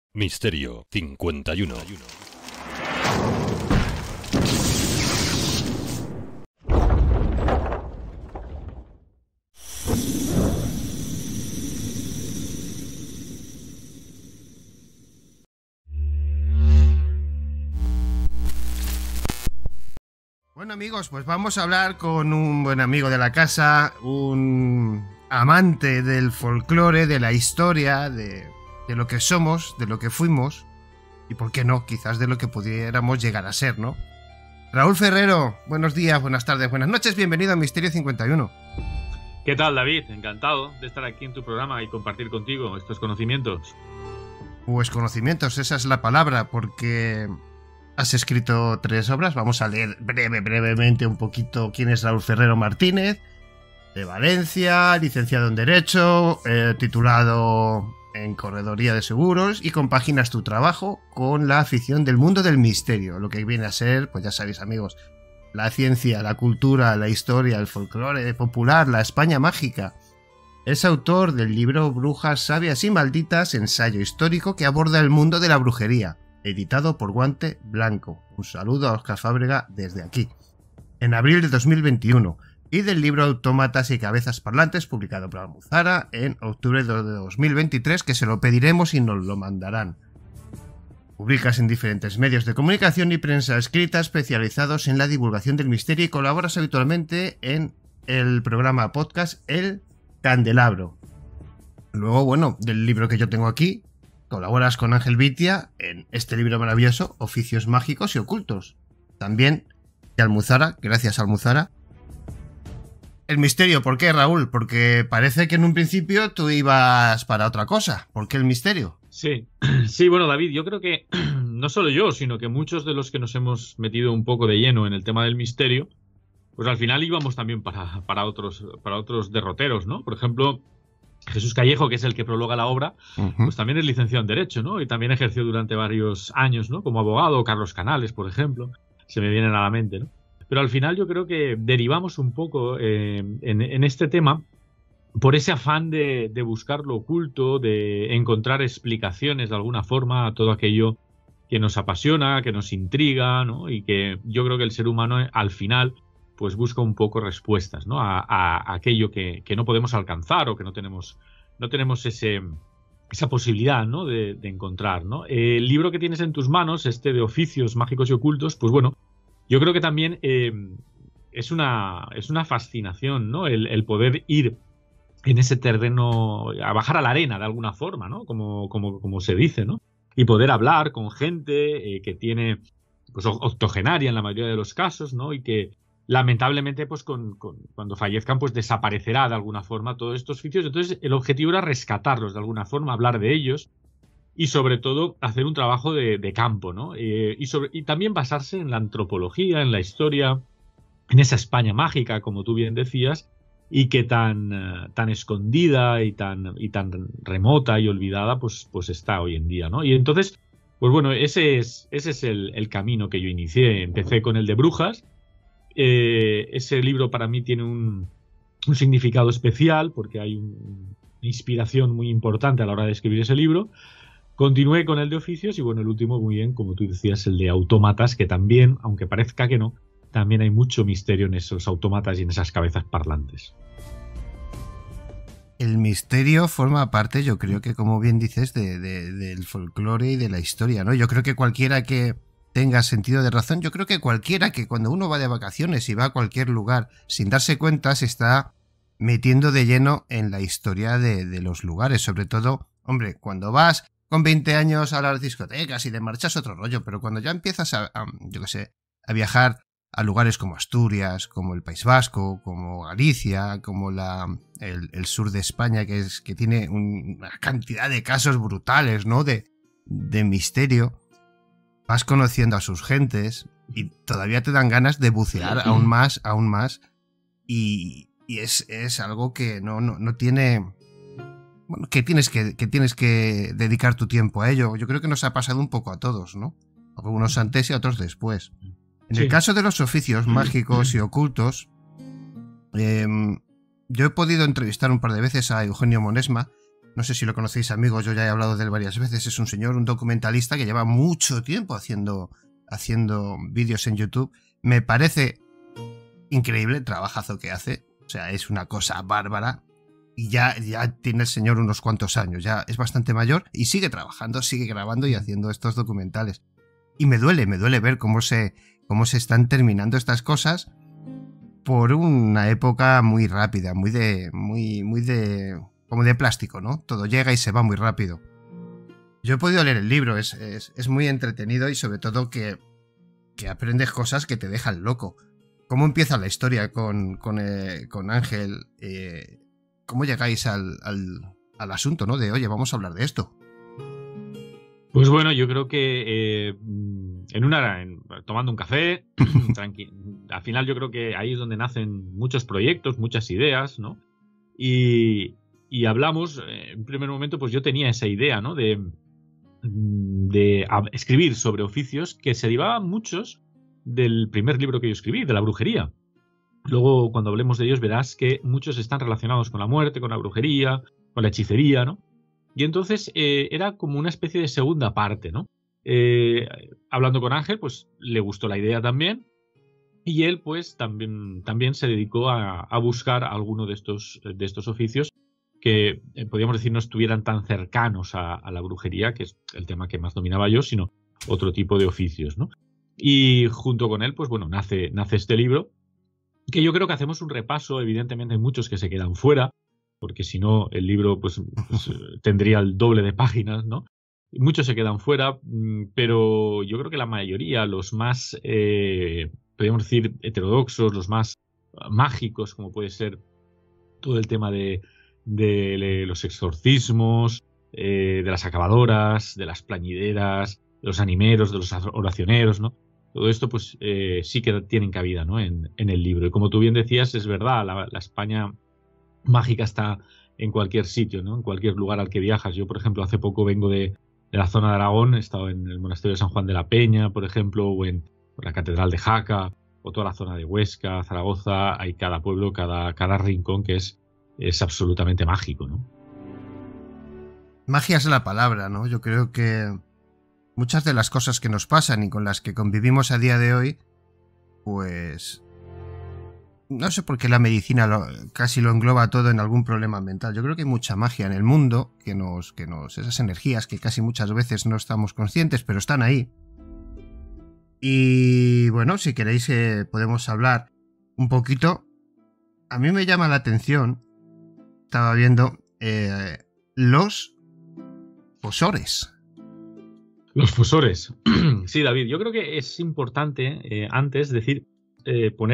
Misterio 51. Bueno amigos, pues vamos a hablar con un buen amigo de la casa, un amante del folclore, de la historia, de lo que somos, de lo que fuimos y, por qué no, quizás de lo que pudiéramos llegar a ser, ¿no? Raúl Ferrero, buenos días, buenas tardes, buenas noches, bienvenido a Misterio 51. ¿Qué tal, David? Encantado de estar aquí en tu programa y compartir contigo estos conocimientos. Pues conocimientos, esa es la palabra, porque has escrito 3 obras. Vamos a leer brevemente un poquito quién es Raúl Ferrero Martínez, de Valencia, licenciado en Derecho, titulado en Correduría de Seguros, y compaginas tu trabajo con la afición del mundo del misterio, lo que viene a ser, pues ya sabéis amigos, la ciencia, la cultura, la historia, el folclore popular, la España mágica. Es autor del libro Brujas sabias y malditas, ensayo histórico que aborda el mundo de la brujería, editado por Guante Blanco. Un saludo a Óscar Fábrega desde aquí. En abril de 2021. Y del libro Autómatas y Cabezas Parlantes, publicado por Almuzara en octubre de 2023, que se lo pediremos y nos lo mandarán. Publicas en diferentes medios de comunicación y prensa escrita especializados en la divulgación del misterio y colaboras habitualmente en el programa podcast El Candelabro. Luego, bueno, del libro que yo tengo aquí, colaboras con Ángel Vitia en este libro maravilloso, Oficios Mágicos y Ocultos. También de Almuzara, gracias a Almuzara. El misterio, ¿por qué, Raúl? Porque parece que en un principio tú ibas para otra cosa. ¿Por qué el misterio? Sí, bueno, David, yo creo que no solo yo, sino que muchos de los que nos hemos metido un poco de lleno en el tema del misterio, pues al final íbamos también para otros derroteros, ¿no? Por ejemplo, Jesús Callejo, que es el que prologa la obra, pues también es licenciado en Derecho, ¿no? Y también ejerció durante varios años, ¿no? Como abogado. Carlos Canales, por ejemplo, se me vienen a la mente, ¿no? Pero al final yo creo que derivamos un poco en este tema por ese afán de buscar lo oculto, de encontrar explicaciones de alguna forma a todo aquello que nos apasiona, que nos intriga, ¿no? Y que yo creo que el ser humano al final pues busca un poco respuestas, ¿no? a aquello que no podemos alcanzar o que no tenemos esa posibilidad, ¿no? de encontrar, ¿no? El libro que tienes en tus manos, este de Oficios Mágicos y Ocultos, pues bueno, yo creo que también es una fascinación, ¿no? El poder ir en ese terreno, a bajar a la arena de alguna forma, ¿no? Como se dice, ¿no? Y poder hablar con gente que tiene, pues, octogenaria en la mayoría de los casos, ¿no? Y que lamentablemente, pues, cuando fallezcan, pues desaparecerá de alguna forma todos estos oficios. Entonces, el objetivo era rescatarlos de alguna forma, hablar de ellos. Y sobre todo hacer un trabajo de campo, ¿no? Y también basarse en la antropología, en la historia, en esa España mágica, como tú bien decías, y que tan escondida y tan remota y olvidada, pues está hoy en día, ¿no? Y entonces, pues bueno, ese es el camino que yo inicié. Empecé con el de Brujas. Ese libro para mí tiene un significado especial porque hay una inspiración muy importante a la hora de escribir ese libro. Continué con el de Oficios y bueno, el último, muy bien, como tú decías, el de Autómatas, que también, aunque parezca que no, también hay mucho misterio en esos autómatas y en esas cabezas parlantes. El misterio forma parte, yo creo que, como bien dices, del folclore y de la historia, ¿no? Yo creo que cualquiera que tenga sentido de razón, yo creo que cualquiera que cuando uno va de vacaciones y va a cualquier lugar sin darse cuenta se está metiendo de lleno en la historia de los lugares. Sobre todo, hombre, cuando vas con 20 años a las discotecas y de marchas otro rollo, pero cuando ya empiezas yo qué sé, a viajar a lugares como Asturias, como el País Vasco, como Galicia, como el sur de España, que tiene una cantidad de casos brutales, ¿no? De misterio, vas conociendo a sus gentes y todavía te dan ganas de bucear aún más, y es algo que no tiene... Bueno, que tienes que dedicar tu tiempo a ello. Yo creo que nos ha pasado un poco a todos, ¿no? Algunos antes y otros después. En el caso de los oficios mágicos y ocultos, yo he podido entrevistar un par de veces a Eugenio Monesma, No sé si lo conocéis, amigos, yo ya he hablado de él varias veces. Es un señor, un documentalista que lleva mucho tiempo haciendo vídeos en YouTube. Me parece increíble el trabajazo que hace. O sea, es una cosa bárbara. Y ya tiene el señor unos cuantos años. Ya es bastante mayor y sigue trabajando, sigue grabando y haciendo estos documentales. Y me duele ver cómo se están terminando estas cosas por una época muy rápida, muy como de plástico, ¿no? Todo llega y se va muy rápido. Yo he podido leer el libro, es muy entretenido y sobre todo que aprendes cosas que te dejan loco. ¿Cómo empieza la historia con Ángel? ¿Cómo llegáis al al asunto, ¿no? De, oye, vamos a hablar de esto. Pues bueno, yo creo que tomando un café, al final yo creo que ahí es donde nacen muchos proyectos, muchas ideas, ¿no? Y hablamos, en primer momento, pues yo tenía esa idea, ¿no? De escribir sobre oficios que se derivaban muchos del primer libro que yo escribí, de la brujería. Luego, cuando hablemos de ellos, verás que muchos están relacionados con la muerte, con la brujería, con la hechicería, ¿no? Y entonces era como una especie de segunda parte, ¿no? Hablando con Ángel, pues le gustó la idea también. Y él, pues, también se dedicó a buscar alguno de estos oficios que, podríamos decir, no estuvieran tan cercanos a la brujería, que es el tema que más dominaba yo, sino otro tipo de oficios, ¿no? Y junto con él, pues bueno, nace este libro, que yo creo que hacemos un repaso. Evidentemente hay muchos que se quedan fuera, porque si no el libro pues tendría el doble de páginas, ¿no? Muchos se quedan fuera, pero yo creo que la mayoría, los más, podríamos decir, heterodoxos, los más mágicos, como puede ser todo el tema de los exorcismos, de las acabadoras, de las plañideras, de los animeros, de los oracioneros, ¿no? Todo esto pues sí que tienen cabida, ¿no? en el libro. Y como tú bien decías, es verdad, la España mágica está en cualquier sitio, ¿no? En cualquier lugar al que viajas. Yo, por ejemplo, hace poco vengo de la zona de Aragón, he estado en el monasterio de San Juan de la Peña, por ejemplo, o en la catedral de Jaca, o toda la zona de Huesca, Zaragoza. Hay cada pueblo, cada rincón que es absolutamente mágico, ¿no? Magia es la palabra, ¿no? Yo creo que muchas de las cosas que nos pasan y con las que convivimos a día de hoy, pues no sé por qué la medicina casi lo engloba todo en algún problema mental. Yo creo que hay mucha magia en el mundo, esas energías que casi muchas veces no estamos conscientes, pero están ahí. Y bueno, si queréis podemos hablar un poquito. A mí me llama la atención, estaba viendo los fosores. Los fosores. Sí, David, yo creo que es importante antes decir, poner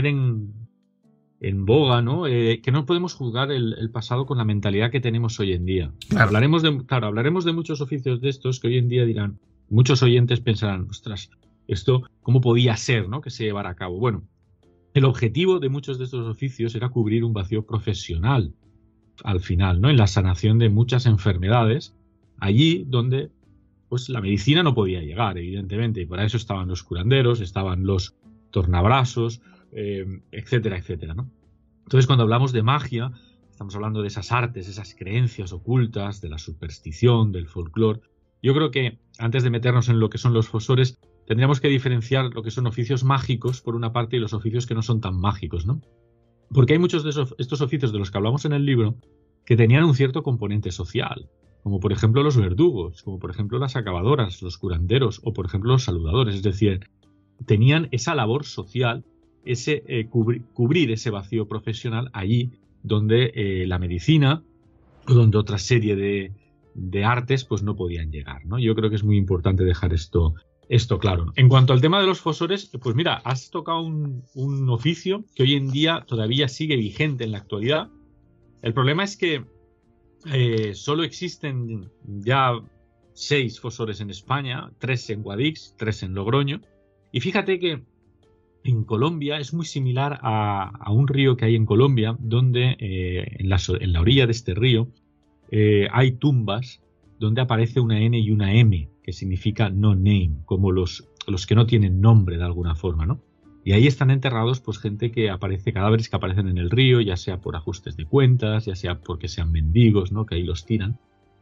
en boga, ¿no? Que no podemos juzgar el pasado con la mentalidad que tenemos hoy en día. Claro. Hablaremos de muchos oficios de estos que hoy en día dirán, muchos oyentes pensarán, ostras, esto, ¿cómo podía ser, ¿no? Que se llevara a cabo? Bueno, el objetivo de muchos de estos oficios era cubrir un vacío profesional, al final, ¿no? En la sanación de muchas enfermedades, allí donde pues la medicina no podía llegar, evidentemente, y para eso estaban los curanderos, estaban los tornabrazos, etcétera, etcétera, ¿no? Entonces, cuando hablamos de magia, estamos hablando de esas artes, esas creencias ocultas, de la superstición, del folclore. Yo creo que antes de meternos en lo que son los fosores, tendríamos que diferenciar lo que son oficios mágicos, por una parte, y los oficios que no son tan mágicos, ¿no? Porque hay muchos de estos oficios de los que hablamos en el libro que tenían un cierto componente social, como por ejemplo los verdugos, como por ejemplo las acabadoras, los curanderos o por ejemplo los saludadores. Es decir, tenían esa labor social, ese cubrir ese vacío profesional allí donde la medicina o donde otra serie de artes pues no podían llegar, ¿no? Yo creo que es muy importante dejar esto claro. En cuanto al tema de los fosores, pues mira, has tocado un oficio que hoy en día todavía sigue vigente en la actualidad. El problema es que solo existen ya 6 fosores en España, 3 en Guadix, 3 en Logroño. Y fíjate que en Colombia es muy similar a un río que hay en Colombia, donde en la orilla de este río hay tumbas donde aparece una N y una M, que significa no name, como los que no tienen nombre de alguna forma, ¿no? Y ahí están enterrados pues gente que aparece, cadáveres que aparecen en el río, ya sea por ajustes de cuentas, ya sea porque sean mendigos, ¿no? Que ahí los tiran.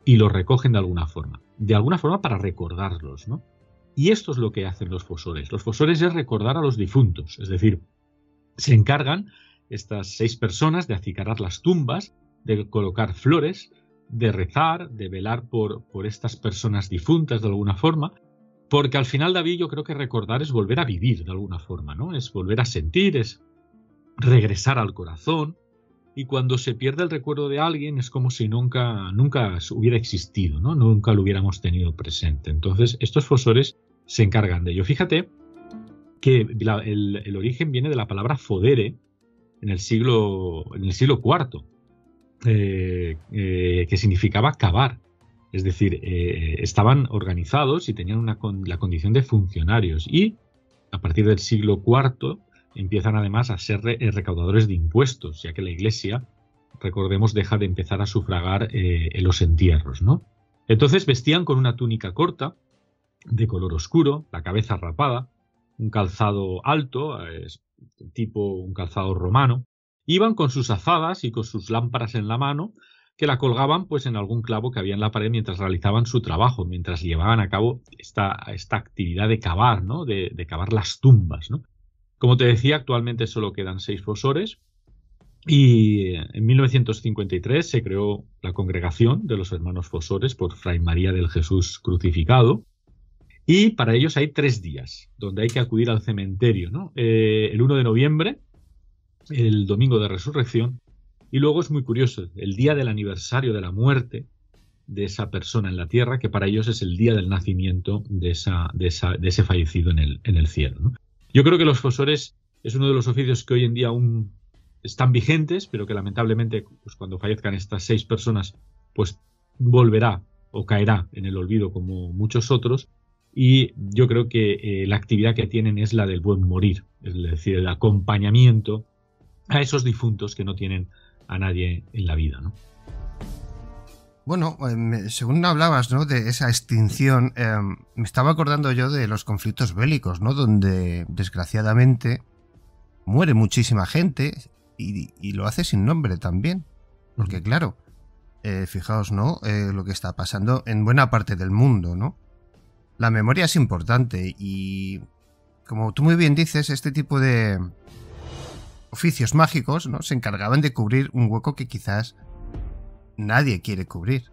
y los recogen de alguna forma para recordarlos, ¿no? Y esto es lo que hacen los fosores. Los fosores es recordar a los difuntos, es decir, se encargan estas 6 personas de acicarar las tumbas, de colocar flores, de rezar, de velar por estas personas difuntas de alguna forma, porque al final, David, yo creo que recordar es volver a vivir de alguna forma, ¿no? Es volver a sentir, es regresar al corazón, y cuando se pierde el recuerdo de alguien es como si nunca hubiera existido, ¿no? Nunca lo hubiéramos tenido presente. Entonces, estos fosores se encargan de ello. Fíjate que el origen viene de la palabra fodere en el siglo IV, que significaba cavar. Es decir, estaban organizados y tenían la condición de funcionarios. Y a partir del siglo IV empiezan además a ser recaudadores de impuestos, ya que la Iglesia, recordemos, deja de empezar a sufragar en los entierros, ¿no? Entonces vestían con una túnica corta, de color oscuro, la cabeza rapada, un calzado alto, tipo un calzado romano. Iban con sus azadas y con sus lámparas en la mano, que la colgaban pues en algún clavo que había en la pared mientras realizaban su trabajo, mientras llevaban a cabo esta actividad de cavar, ¿no? De cavar las tumbas, ¿no? Como te decía, actualmente solo quedan 6 fosores, y en 1953 se creó la congregación de los hermanos fosores por Fray María del Jesús Crucificado, y para ellos hay 3 días donde hay que acudir al cementerio, ¿no? El 1 de noviembre, el domingo de resurrección, y luego es muy curioso, el día del aniversario de la muerte de esa persona en la tierra, que para ellos es el día del nacimiento de ese fallecido en el cielo, ¿no? Yo creo que los fosores es uno de los oficios que hoy en día aún están vigentes, pero que lamentablemente pues, cuando fallezcan estas 6 personas, pues volverá o caerá en el olvido como muchos otros. Y yo creo que la actividad que tienen es la del buen morir, es decir, el acompañamiento a esos difuntos que no tienen a nadie en la vida, ¿no? Bueno, según hablabas, ¿no?, de esa extinción, me estaba acordando yo de los conflictos bélicos, ¿no?, donde desgraciadamente muere muchísima gente y lo hace sin nombre también. Porque claro, fijaos, ¿no?, lo que está pasando en buena parte del mundo, ¿no? La memoria es importante y, como tú muy bien dices, este tipo de oficios mágicos, ¿no?, se encargaban de cubrir un hueco que quizás nadie quiere cubrir.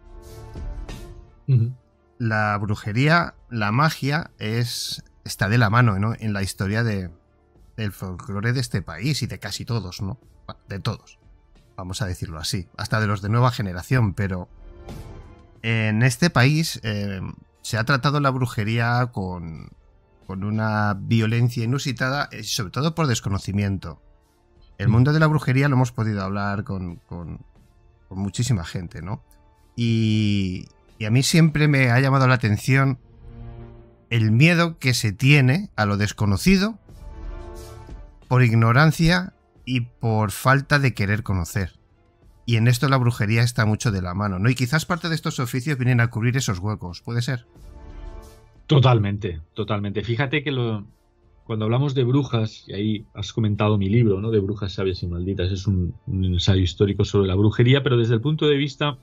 La brujería, la magia, está de la mano, ¿no?, en la historia del folclore de este país y de casi todos, ¿no? De todos, vamos a decirlo así, hasta de los de nueva generación, pero en este país se ha tratado la brujería con una violencia inusitada, sobre todo por desconocimiento. El mundo de la brujería lo hemos podido hablar con muchísima gente, ¿no? Y a mí siempre me ha llamado la atención el miedo que se tiene a lo desconocido por ignorancia y por falta de querer conocer. Y en esto la brujería está mucho de la mano, ¿no? Y quizás parte de estos oficios vienen a cubrir esos huecos, ¿puede ser? Totalmente, totalmente. Fíjate que cuando hablamos de brujas, y ahí has comentado mi libro, ¿no?, de Brujas Sabias y Malditas, es un ensayo histórico sobre la brujería, pero desde el punto de vista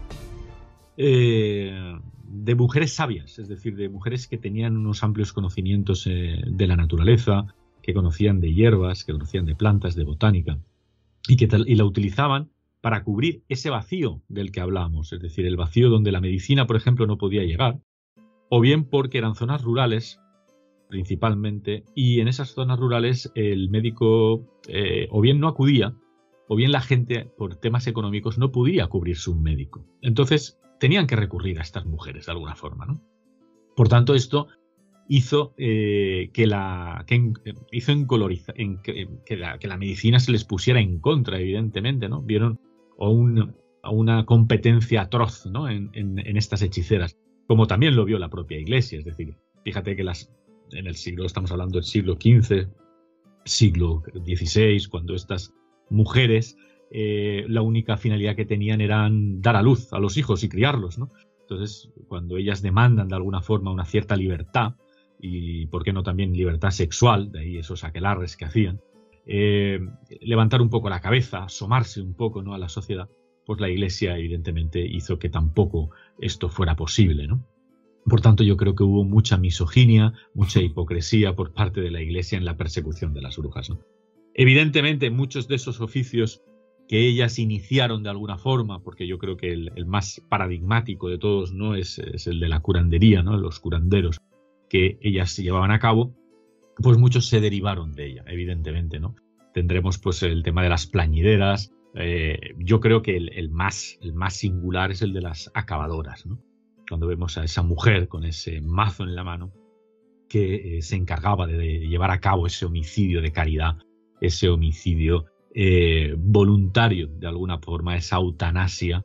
de mujeres sabias, es decir, de mujeres que tenían unos amplios conocimientos de la naturaleza, que conocían de hierbas, que conocían de plantas, de botánica, y la utilizaban para cubrir ese vacío del que hablamos, es decir, el vacío donde la medicina, por ejemplo, no podía llegar, o bien porque eran zonas rurales, principalmente, y en esas zonas rurales el médico o bien no acudía, o bien la gente, por temas económicos, no podía cubrirse un médico. Entonces, tenían que recurrir a estas mujeres de alguna forma, ¿no? Por tanto, esto hizo que la medicina se les pusiera en contra, evidentemente, ¿no? Vieron a una competencia atroz, ¿no?, en estas hechiceras, como también lo vio la propia Iglesia. Es decir, fíjate que en el siglo, estamos hablando del siglo XV, siglo XVI, cuando estas mujeres la única finalidad que tenían era dar a luz a los hijos y criarlos, ¿no? Entonces, cuando ellas demandan de alguna forma una cierta libertad, y por qué no también libertad sexual, de ahí esos aquelarres que hacían, levantar un poco la cabeza, asomarse un poco, ¿no?, a la sociedad, pues la Iglesia evidentemente hizo que tampoco esto fuera posible, ¿no? Por tanto, yo creo que hubo mucha misoginia, mucha hipocresía por parte de la Iglesia en la persecución de las brujas, ¿no? Evidentemente, muchos de esos oficios que ellas iniciaron de alguna forma, porque yo creo que el más paradigmático de todos, ¿no?, es el de la curandería, ¿no?, los curanderos que ellas llevaban a cabo, pues muchos se derivaron de ella, evidentemente, ¿no? Tendremos pues el tema de las plañideras. Yo creo que el más singular es el de las acabadoras, ¿no? Cuando vemos a esa mujer con ese mazo en la mano que se encargaba de llevar a cabo ese homicidio de caridad, ese homicidio voluntario, de alguna forma, esa eutanasia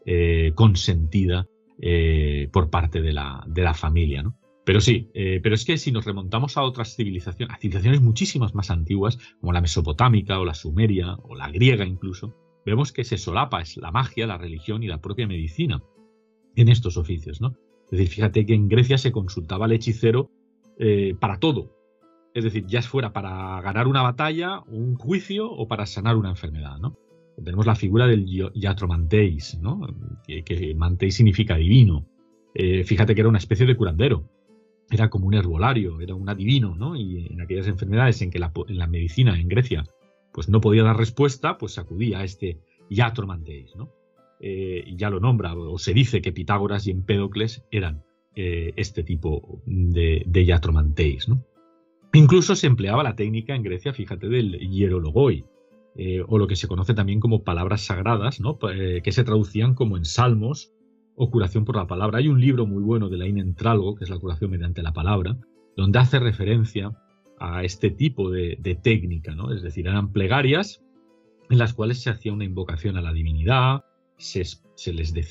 consentida por parte de la familia, ¿no? Pero sí, pero es que si nos remontamos a otras civilizaciones, a civilizaciones muchísimas más antiguas, como la mesopotámica o la sumeria o la griega incluso, vemos que se solapa es la magia, la religión y la propia medicina en estos oficios, ¿no? Es decir, fíjate que en Grecia se consultaba al hechicero para todo. Es decir, ya fuera para ganar una batalla, un juicio o para sanar una enfermedad, ¿no? Tenemos la figura del iatromanteis, ¿no? Que manteis significa divino. Fíjate que era una especie de curandero. Era como un herbolario, era un adivino, ¿no? Y en aquellas enfermedades en que en la medicina en Grecia pues no podía dar respuesta, pues acudía a este iatromanteis, ¿no? Y ya lo nombra, o se dice que Pitágoras y Empédocles eran este tipo de iatromanteis, ¿no? Incluso se empleaba la técnica en Grecia, fíjate, del hierologoi, o lo que se conoce también como palabras sagradas, ¿no? Que se traducían como en salmos o curación por la palabra. Hay un libro muy bueno de Laín Entralgo, que es la curación mediante la palabra, donde hace referencia a este tipo de técnica, ¿no? Es decir, eran plegarias en las cuales se hacía una invocación a la divinidad, se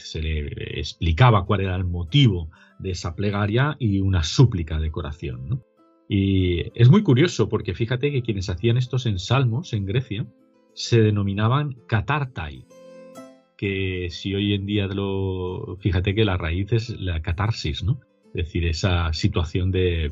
le explicaba cuál era el motivo de esa plegaria y una súplica de oración, ¿no? Y es muy curioso porque fíjate que quienes hacían estos ensalmos en Grecia se denominaban catártai, que si hoy en día fíjate que la raíz es la catarsis, ¿no? Es decir, esa situación de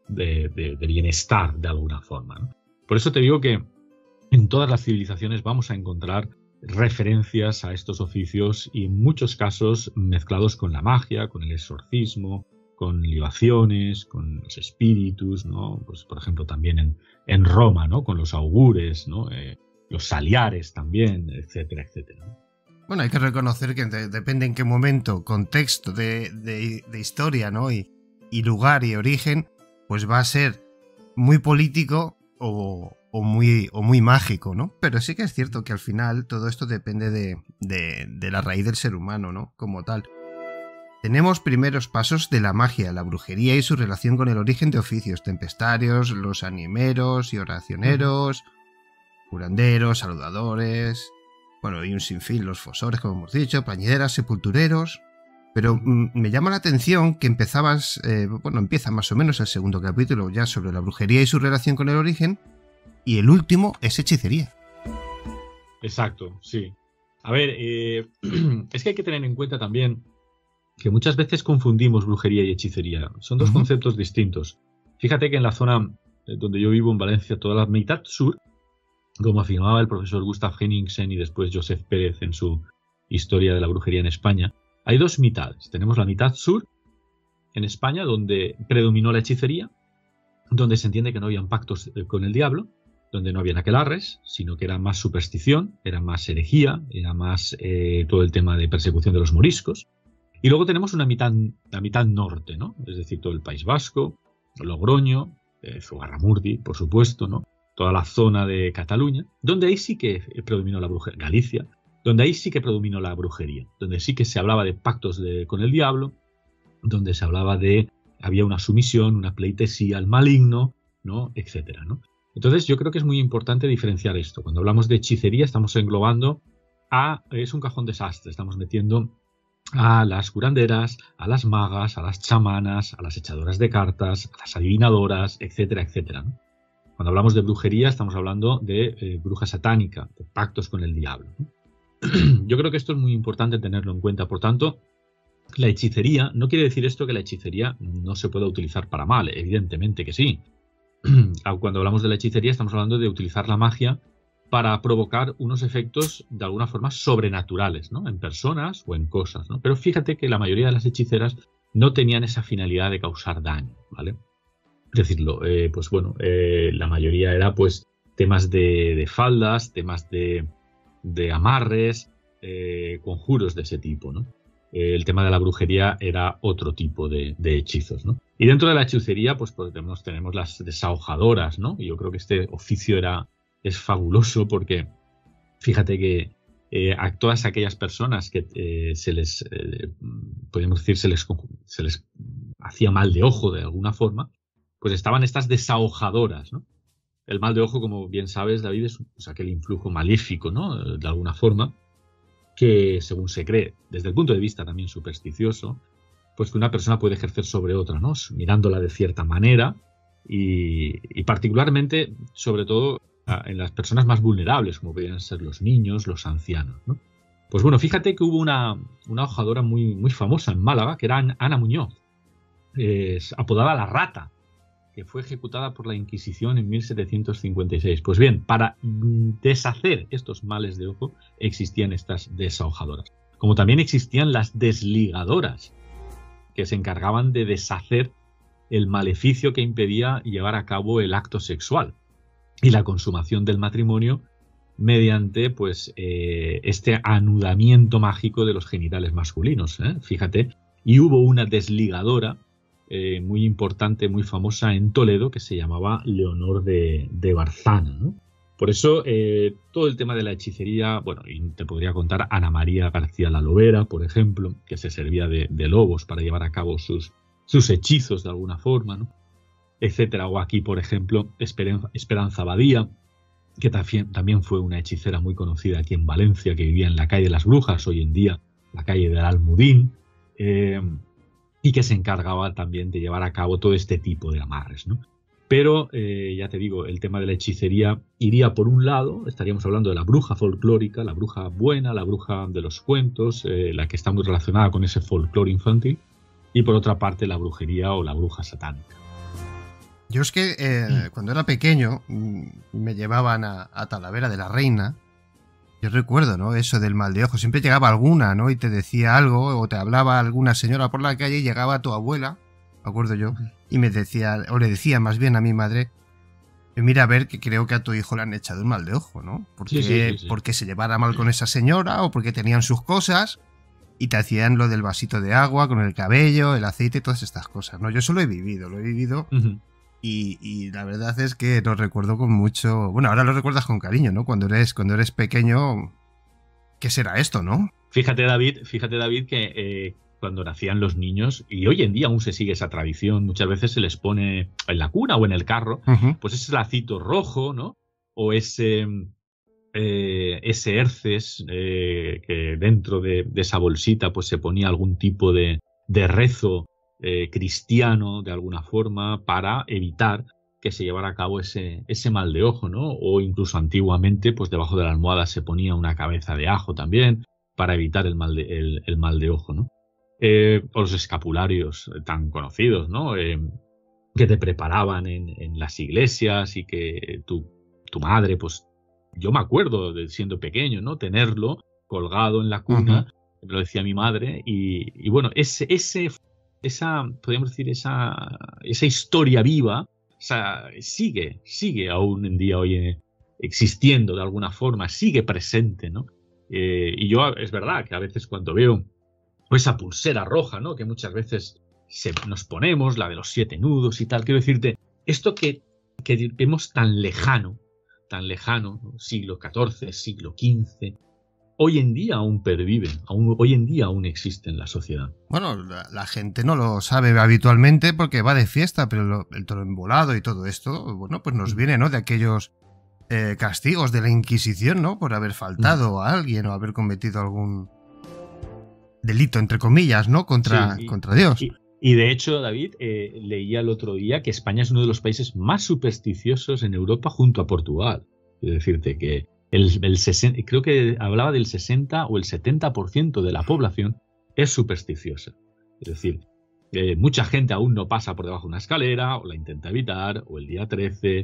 bienestar de alguna forma, ¿no? Por eso te digo que en todas las civilizaciones vamos a encontrar referencias a estos oficios y en muchos casos mezclados con la magia, con el exorcismo, con libaciones, con los espíritus, ¿no? Pues por ejemplo también en Roma, ¿no? Con los augures, ¿no? Los saliares también, etcétera, etcétera, ¿no? Bueno, hay que reconocer que depende en qué momento, contexto de historia, ¿no? Y lugar y origen, pues va a ser muy político o muy mágico, ¿no? Pero sí que es cierto que al final todo esto depende de la raíz del ser humano, ¿no? Como tal. Tenemos primeros pasos de la magia, la brujería y su relación con el origen de oficios tempestarios, los animeros y oracioneros, curanderos, saludadores, bueno, y un sinfín, los fosores, como hemos dicho, plañideras, sepultureros. Pero me llama la atención que empieza más o menos el segundo capítulo ya sobre la brujería y su relación con el origen, y el último es hechicería. Exacto, sí. A ver, es que hay que tener en cuenta también que muchas veces confundimos brujería y hechicería. Son dos conceptos distintos. Fíjate que en la zona donde yo vivo, en Valencia, toda la mitad sur, como afirmaba el profesor Gustav Henningsen y después Joseph Pérez en su Historia de la brujería en España, hay dos mitades. Tenemos la mitad sur, en España, donde predominó la hechicería, donde se entiende que no habían pactos con el diablo, donde no habían aquelarres, sino que era más superstición, era más herejía, era más todo el tema de persecución de los moriscos. Y luego tenemos la mitad norte, ¿no? Es decir, todo el País Vasco, Logroño, Zugarramurdi, por supuesto, ¿no? Toda la zona de Cataluña, donde ahí sí que predominó la brujería, Galicia, donde ahí sí que predominó la brujería, donde sí que se hablaba de pactos con el diablo, donde se hablaba había una sumisión, una pleitesía al maligno, ¿no? Etcétera, ¿no? Entonces yo creo que es muy importante diferenciar esto. Cuando hablamos de hechicería estamos englobando es un cajón desastre, estamos metiendo a las curanderas, a las magas, a las chamanas, a las echadoras de cartas, a las adivinadoras, etcétera, etcétera, ¿no? Cuando hablamos de brujería estamos hablando de bruja satánica, de pactos con el diablo, ¿no? Yo creo que esto es muy importante tenerlo en cuenta. Por tanto, la hechicería, no quiere decir esto que la hechicería no se pueda utilizar para mal, evidentemente que sí. Cuando hablamos de la hechicería estamos hablando de utilizar la magia para provocar unos efectos de alguna forma sobrenaturales, ¿no? En personas o en cosas, ¿no? Pero fíjate que la mayoría de las hechiceras no tenían esa finalidad de causar daño, ¿vale? Decirlo, pues bueno, la mayoría era pues temas de faldas, temas de amarres, conjuros de ese tipo, ¿no? El tema de la brujería era otro tipo de hechizos, ¿no? Y dentro de la hechicería, pues tenemos las desahojadoras, ¿no? Y yo creo que este oficio es fabuloso porque fíjate que a todas aquellas personas que podríamos decir, se les hacía mal de ojo de alguna forma, pues estaban estas desahojadoras, ¿no? El mal de ojo, como bien sabes, David, es pues, aquel influjo maléfico, ¿no? De alguna forma, que según se cree, desde el punto de vista también supersticioso, pues que una persona puede ejercer sobre otra, ¿no? Mirándola de cierta manera y particularmente, sobre todo, en las personas más vulnerables, como podrían ser los niños, los ancianos, ¿no? Pues bueno, fíjate que hubo una hojadora muy, muy famosa en Málaga, que era Ana Muñoz, apodada La Rata, que fue ejecutada por la Inquisición en 1756. Pues bien, para deshacer estos males de ojo existían estas desahojadoras. Como también existían las desligadoras, que se encargaban de deshacer el maleficio que impedía llevar a cabo el acto sexual y la consumación del matrimonio mediante pues este anudamiento mágico de los genitales masculinos, fíjate. Y hubo una desligadora muy importante, muy famosa en Toledo, que se llamaba Leonor de Barzana, ¿no? Por eso todo el tema de la hechicería, bueno, y te podría contar Ana María García la Lobera, por ejemplo, que se servía de lobos para llevar a cabo sus hechizos de alguna forma, ¿no? Etcétera. O aquí, por ejemplo, Esperanza Badía, que también fue una hechicera muy conocida aquí en Valencia, que vivía en la calle de las Brujas, hoy en día la calle del Almudín, y que se encargaba también de llevar a cabo todo este tipo de amarres, ¿no? Pero, ya te digo, el tema de la hechicería iría por un lado, estaríamos hablando de la bruja folclórica, la bruja buena, la bruja de los cuentos, la que está muy relacionada con ese folclore infantil, y por otra parte la brujería o la bruja satánica. Yo es que cuando era pequeño me llevaban a Talavera de la Reina. Yo recuerdo, ¿no? Eso del mal de ojo. Siempre llegaba alguna, ¿no? Y te decía algo, o te hablaba alguna señora por la calle y llegaba tu abuela, me acuerdo yo, y me decía, o le decía más bien a mi madre, mira a ver que creo que a tu hijo le han echado un mal de ojo, ¿no? Porque se llevara mal con esa señora o porque tenían sus cosas y te hacían lo del vasito de agua con el cabello, el aceite, todas estas cosas, ¿no? Yo eso lo he vivido. Uh-huh. Y la verdad es que lo recuerdo con mucho... Bueno, ahora lo recuerdas con cariño, ¿no? Cuando eres pequeño, ¿qué será esto, no? Fíjate, David, que cuando nacían los niños, y hoy en día aún se sigue esa tradición, muchas veces se les pone en la cuna o en el carro, uh-huh, pues ese lacito rojo, ¿no? O ese herces que dentro de esa bolsita pues se ponía algún tipo de rezo cristiano de alguna forma para evitar que se llevara a cabo ese mal de ojo, ¿no? O incluso antiguamente pues debajo de la almohada se ponía una cabeza de ajo también para evitar el mal de ojo, ¿no? O los escapularios tan conocidos, ¿no? Que te preparaban en las iglesias y que tu madre, pues yo me acuerdo de siendo pequeño, ¿no? Tenerlo colgado en la cuna, uh-huh, me lo decía mi madre y bueno, podríamos decir, esa historia viva, o sea, sigue aún en día hoy existiendo de alguna forma, sigue presente, ¿no? Y yo, es verdad que a veces cuando veo esa pulsera roja, ¿no? Que muchas veces nos ponemos, la de los 7 nudos y tal, quiero decirte, esto que vemos tan lejano, ¿no? Siglo XIV, siglo XV, hoy en día aún perviven, hoy en día aún existe en la sociedad. Bueno, la gente no lo sabe habitualmente porque va de fiesta, pero el toro embolado y todo esto, bueno, pues nos viene, ¿no? De aquellos castigos de la Inquisición, ¿no? Por haber faltado a alguien o haber cometido algún delito, entre comillas, ¿no? Contra Dios. Y de hecho, David, leía el otro día que España es uno de los países más supersticiosos en Europa junto a Portugal. Quiero decirte que creo que hablaba del 60 o el 70% de la población es supersticiosa. Es decir, mucha gente aún no pasa por debajo de una escalera, o la intenta evitar, o el día 13,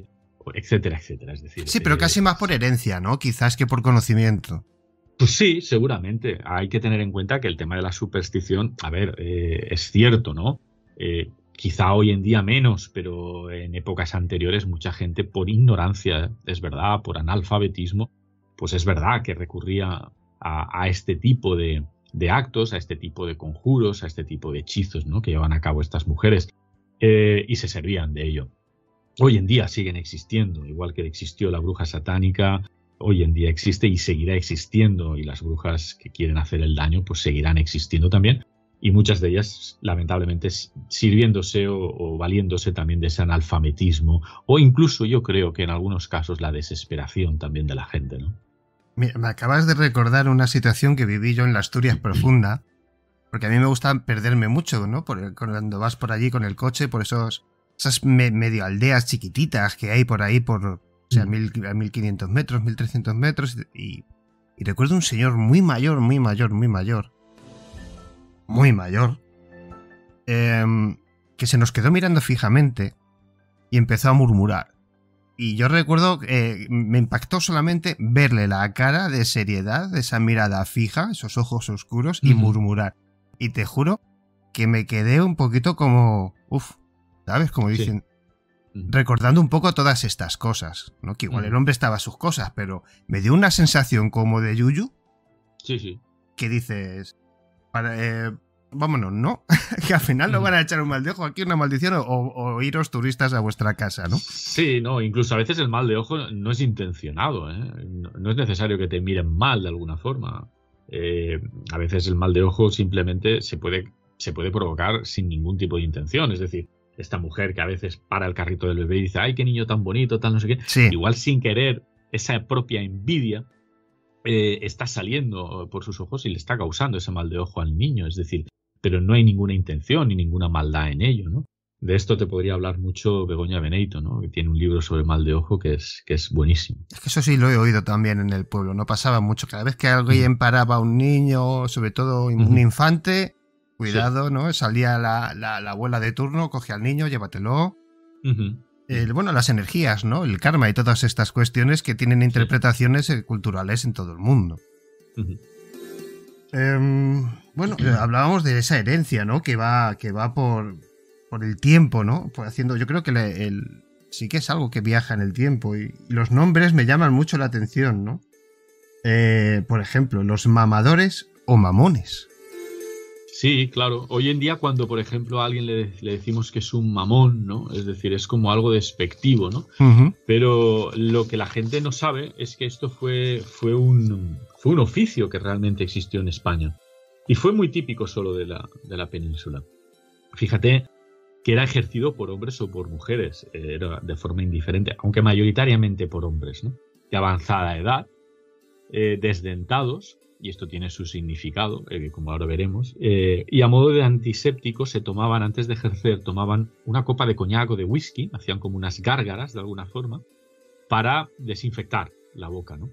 etcétera, etcétera. Es decir, sí, pero casi más por herencia, ¿no? Quizás que por conocimiento. Pues sí, seguramente. Hay que tener en cuenta que el tema de la superstición, a ver, es cierto, ¿no? Quizá hoy en día menos, pero en épocas anteriores mucha gente por ignorancia, es verdad, por analfabetismo, pues es verdad que recurría a este tipo de actos, a este tipo de conjuros, a este tipo de hechizos, ¿no? Que llevan a cabo estas mujeres y se servían de ello. Hoy en día siguen existiendo, igual que existió la bruja satánica, hoy en día existe y seguirá existiendo, y las brujas que quieren hacer el daño pues seguirán existiendo también, y muchas de ellas lamentablemente sirviéndose o valiéndose también de ese analfabetismo, o incluso yo creo que en algunos casos la desesperación también de la gente, ¿no? Mira, me acabas de recordar una situación que viví yo en la Asturias profunda, porque a mí me gusta perderme mucho, ¿no? Cuando vas por allí con el coche, por esas medio aldeas chiquititas que hay por ahí, o sea, 1500 metros, 1300 metros, y recuerdo un señor muy mayor, que se nos quedó mirando fijamente y empezó a murmurar. Y yo recuerdo que me impactó solamente verle la cara de seriedad, esa mirada fija, esos ojos oscuros, y murmurar. Y te juro que me quedé un poquito como... ¿sabes? Como dicen... Sí. Recordando un poco todas estas cosas, ¿no? Que igual el hombre estaba a sus cosas, pero me dio una sensación como de yuyu. Sí. Que dices... vámonos, ¿no? Que al final no van a echar un mal de ojo aquí, una maldición, o iros turistas a vuestra casa, ¿no? Sí, no, incluso a veces el mal de ojo no es intencionado, ¿eh? No es necesario que te miren mal de alguna forma. A veces el mal de ojo simplemente se puede provocar sin ningún tipo de intención, es decir, esta mujer que a veces para el carrito del bebé y dice, ¡ay, qué niño tan bonito, tal no sé qué! Sí. Igual sin querer, esa propia envidia está saliendo por sus ojos y le está causando ese mal de ojo al niño, es decir, pero no hay ninguna intención ni ninguna maldad en ello, ¿no? De esto te podría hablar mucho Begoña Beneyto, ¿no? Que tiene un libro sobre mal de ojo que es buenísimo. Es que eso sí lo he oído también en el pueblo, no pasaba mucho. Cada vez que alguien paraba a un niño, sobre todo un infante, cuidado, sí. ¿No? Salía la abuela de turno, coge al niño, llévatelo. Bueno, las energías, ¿no? El karma y todas estas cuestiones que tienen interpretaciones culturales en todo el mundo. Bueno, hablábamos de esa herencia, ¿no? Que va por el tiempo, ¿no? Haciendo, yo creo que sí que es algo que viaja en el tiempo y los nombres me llaman mucho la atención, ¿no? Por ejemplo, los mamadores o mamones. Sí, claro. Hoy en día cuando, por ejemplo, a alguien le decimos que es un mamón, ¿no? Es decir, es como algo despectivo, ¿no? Pero lo que la gente no sabe es que esto fue un oficio que realmente existió en España. Y fue muy típico solo de la península. Fíjate que era ejercido por hombres o por mujeres, era de forma indiferente, aunque mayoritariamente por hombres, ¿no? De avanzada edad, desdentados, y esto tiene su significado, como ahora veremos, y a modo de antiséptico se tomaban, antes de ejercer, tomaban una copa de coñac o de whisky, hacían como unas gárgaras de alguna forma, para desinfectar la boca, ¿no?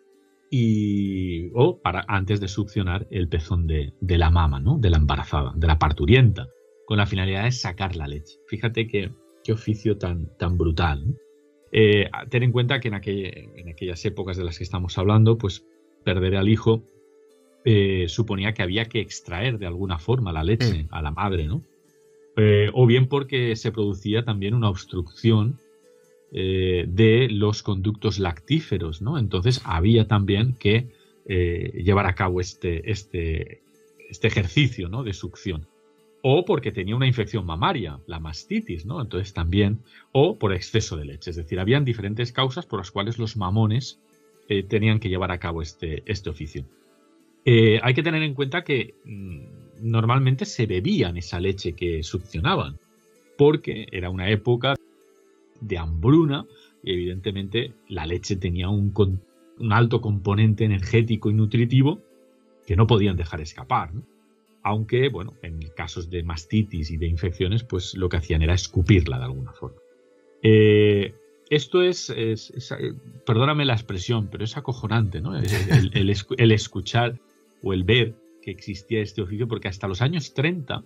O para antes de succionar el pezón de la mama, ¿no? De la embarazada, de la parturienta, con la finalidad de sacar la leche. Fíjate qué oficio tan brutal, ¿no? Ten en cuenta que en aquellas épocas de las que estamos hablando, pues perder al hijo suponía que había que extraer de alguna forma la leche a la madre, ¿no? O bien porque se producía también una obstrucción de los conductos lactíferos, ¿no? Entonces había también que llevar a cabo este ejercicio, ¿no? De succión. O porque tenía una infección mamaria, la mastitis, ¿no? Entonces también, o por exceso de leche. Es decir, habían diferentes causas por las cuales los mamones tenían que llevar a cabo este oficio. Hay que tener en cuenta que normalmente se bebían esa leche que succionaban, porque era una época de hambruna y evidentemente la leche tenía un alto componente energético y nutritivo que no podían dejar escapar, ¿no? Aunque, bueno, en casos de mastitis y de infecciones, pues lo que hacían era escupirla de alguna forma. Esto es perdóname la expresión, pero es acojonante, ¿no? El escuchar o el ver que existía este oficio, porque hasta los años 30,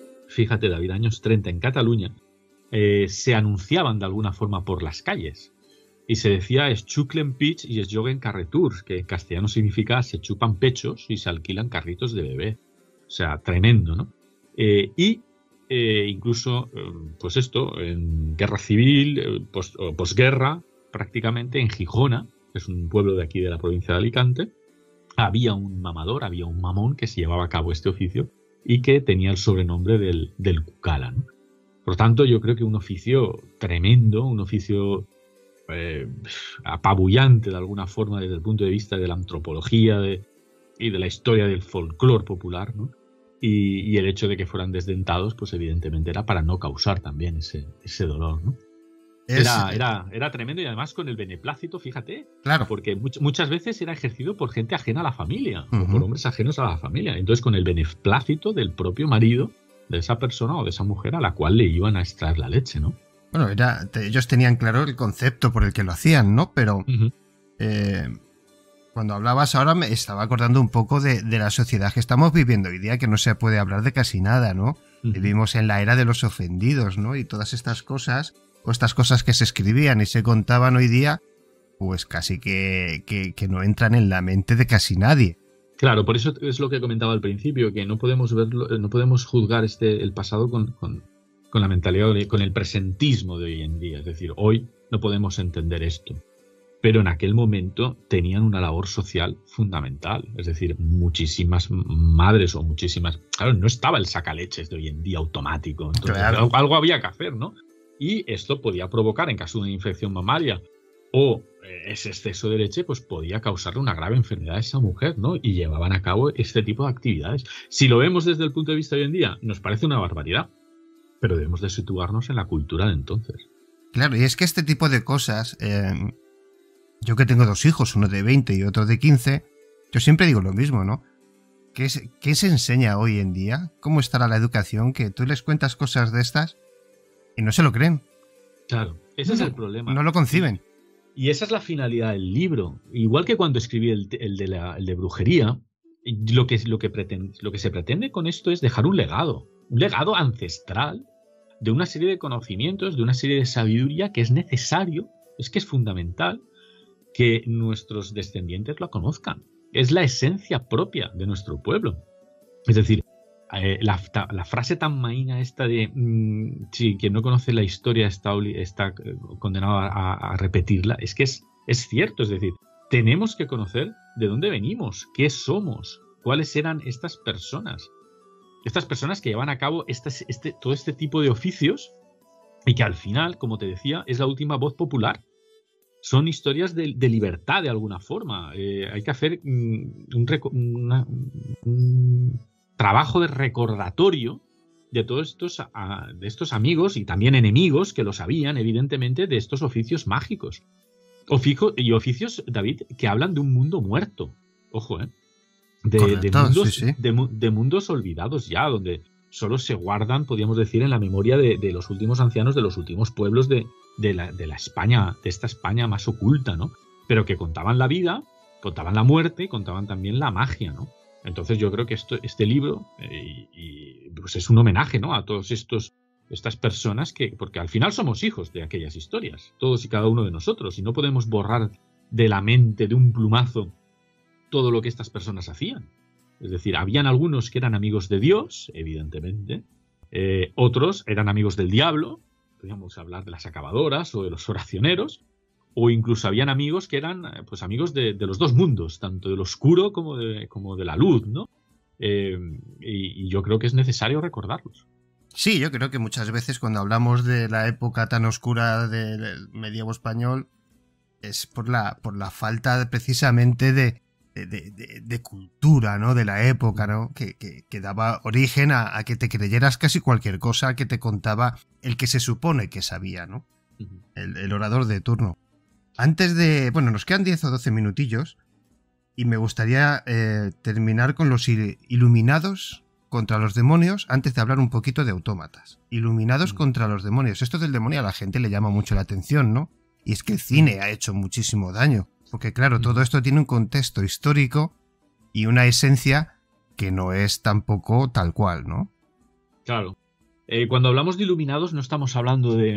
fíjate David, años 30 en Cataluña, se anunciaban de alguna forma por las calles y se decía es chuclen pich y es joguen carreturs, que en castellano significa se chupan pechos y se alquilan carritos de bebé. O sea, tremendo, ¿no? Incluso, pues esto, en guerra civil, posguerra, prácticamente en Gijona, que es un pueblo de aquí de la provincia de Alicante, había un mamador, había un mamón que se llevaba a cabo este oficio y que tenía el sobrenombre del Cucala, ¿no? Por lo tanto, yo creo que un oficio tremendo, un oficio apabullante de alguna forma desde el punto de vista de la antropología y de la historia del folclore popular, ¿no? Y el hecho de que fueran desdentados, pues evidentemente era para no causar también ese dolor, ¿no? Era tremendo, y además con el beneplácito, fíjate, claro, porque muchas veces era ejercido por gente ajena a la familia, uh-huh, o por hombres ajenos a la familia. Entonces, con el beneplácito del propio marido de esa persona o de esa mujer a la cual le iban a extraer la leche, ¿no? Bueno, ellos tenían claro el concepto por el que lo hacían, ¿no? Pero Uh-huh. Cuando hablabas ahora me estaba acordando un poco de la sociedad que estamos viviendo hoy día, que no se puede hablar de casi nada, ¿no? Uh-huh. Vivimos en la era de los ofendidos, ¿no? Y todas estas cosas, o estas cosas que se escribían y se contaban hoy día, pues casi que no entran en la mente de casi nadie. Claro, por eso es lo que comentaba al principio, que no podemos verlo, no podemos juzgar el pasado con la mentalidad, con el presentismo de hoy en día. Es decir, hoy no podemos entender esto. Pero en aquel momento tenían una labor social fundamental. Es decir, muchísimas madres o muchísimas... Claro, no estaba el sacaleches de hoy en día automático. Entonces, claro, algo había que hacer, ¿no? Y esto podía provocar, en caso de una infección mamaria o ese exceso de leche, pues podía causarle una grave enfermedad a esa mujer, ¿no? Y llevaban a cabo este tipo de actividades. Si lo vemos desde el punto de vista de hoy en día, nos parece una barbaridad. Pero debemos de situarnos en la cultura de entonces. Claro, y es que este tipo de cosas... yo que tengo 2 hijos, uno de 20 y otro de 15, yo siempre digo lo mismo, ¿no? ¿Qué se enseña hoy en día? ¿Cómo estará la educación? Que tú les cuentas cosas de estas y no se lo creen. Claro, ese es el problema. No lo conciben. Y esa es la finalidad del libro. Igual que cuando escribí el de brujería, lo que se pretende con esto es dejar un legado ancestral de una serie de conocimientos, de una serie de sabiduría que es necesario, es que es fundamental que nuestros descendientes lo conozcan. Es la esencia propia de nuestro pueblo. Es decir, la frase tan maína esta de si quien no conoce la historia está condenado a repetirla, es que es cierto. Es decir, tenemos que conocer de dónde venimos, qué somos, cuáles eran estas personas que llevan a cabo todo este tipo de oficios y que al final, como te decía, es la última voz popular. Son historias de libertad de alguna forma. Hay que hacer un trabajo de recordatorio de todos estos amigos y también enemigos que lo sabían, evidentemente, de estos oficios mágicos. Oficios, David, que hablan de un mundo muerto. Ojo, ¿eh? De mundos olvidados ya, donde solo se guardan, podríamos decir, en la memoria de los últimos ancianos, de los últimos pueblos de la España, de esta España más oculta, ¿no? Pero que contaban la vida, contaban la muerte y contaban también la magia, ¿no? Entonces yo creo que este libro pues es un homenaje, ¿no? A todos estas personas porque al final somos hijos de aquellas historias, todos y cada uno de nosotros, y no podemos borrar de la mente de un plumazo todo lo que estas personas hacían. Es decir, habían algunos que eran amigos de Dios, evidentemente, otros eran amigos del diablo, podríamos hablar de las acabadoras o de los oracioneros, o incluso habían amigos que eran pues amigos de los dos mundos, tanto del oscuro como de la luz, ¿no? Y yo creo que es necesario recordarlos. Sí, yo creo que muchas veces cuando hablamos de la época tan oscura del medievo español es por la falta precisamente de cultura, ¿no? De la época, ¿no? Que daba origen a que te creyeras casi cualquier cosa que te contaba el que se supone que sabía, ¿no? Uh-huh. El orador de turno. Antes de... Bueno, nos quedan 10 o 12 minutillos y me gustaría terminar con los iluminados contra los demonios antes de hablar un poquito de autómatas. Iluminados Uh-huh. contra los demonios. Esto del demonio a la gente le llama mucho la atención, ¿no? Y es que el cine ha hecho muchísimo daño. Porque claro, todo esto tiene un contexto histórico y una esencia que no es tampoco tal cual, ¿no? Claro. Cuando hablamos de iluminados no estamos hablando de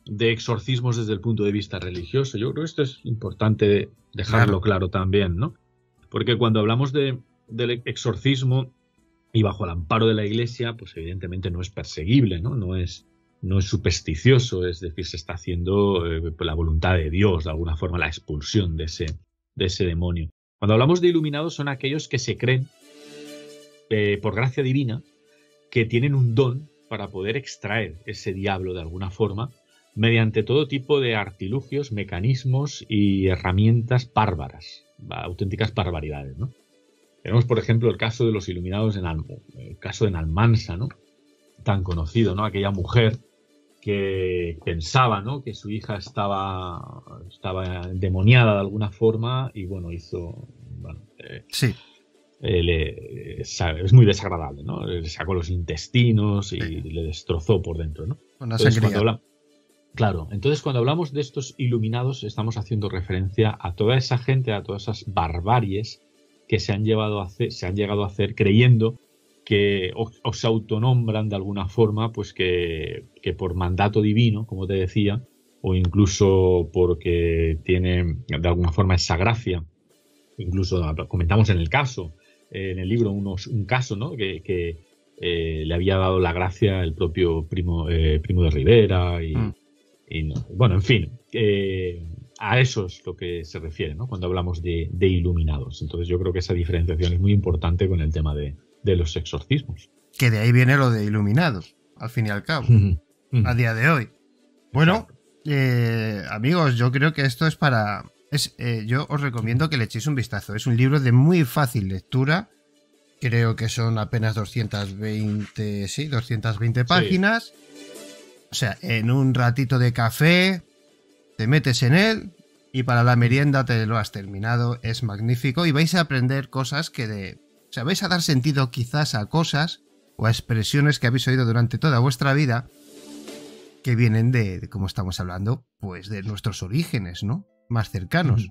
exorcismos desde el punto de vista religioso. Yo creo que esto es importante dejarlo claro también, ¿no? Porque cuando hablamos del exorcismo y bajo el amparo de la Iglesia, pues evidentemente no es perseguible, ¿no? No es supersticioso, es decir, se está haciendo la voluntad de Dios, de alguna forma la expulsión de ese demonio. Cuando hablamos de iluminados son aquellos que se creen, por gracia divina, que tienen un don para poder extraer ese diablo de alguna forma mediante todo tipo de artilugios, mecanismos y herramientas bárbaras, auténticas barbaridades, ¿no? Tenemos, por ejemplo, el caso de los iluminados el caso de Almansa, ¿no? Tan conocido, ¿no? Aquella mujer que pensaba, ¿no?, que su hija estaba endemoniada de alguna forma y, bueno, hizo... Bueno, sí. Es muy desagradable, ¿no? Le sacó los intestinos y le destrozó por dentro, ¿no? Una sangría. Claro, entonces cuando hablamos de estos iluminados estamos haciendo referencia a toda esa gente, a todas esas barbaries que se han llegado a hacer creyendo que o se autonombran de alguna forma, pues que por mandato divino, como te decía, o incluso porque tienen de alguna forma esa gracia. Incluso comentamos en el libro un caso, ¿no?, que le había dado la gracia el propio Primo de Rivera y no. Bueno, en fin, a eso es lo que se refiere, ¿no?, cuando hablamos de iluminados. Entonces yo creo que esa diferenciación es muy importante con el tema de los exorcismos. Que de ahí viene lo de iluminados, al fin y al cabo, a día de hoy. Bueno, amigos, yo creo que esto es para... yo os recomiendo que le echéis un vistazo. Es un libro de muy fácil lectura. Creo que son apenas 220 páginas. Sí. O sea, en un ratito de café te metes en él y para la merienda te lo has terminado. Es magnífico y vais a aprender cosas o sea, vais a dar sentido quizás a cosas o a expresiones que habéis oído durante toda vuestra vida que vienen de como estamos hablando, pues de nuestros orígenes, ¿no?, más cercanos.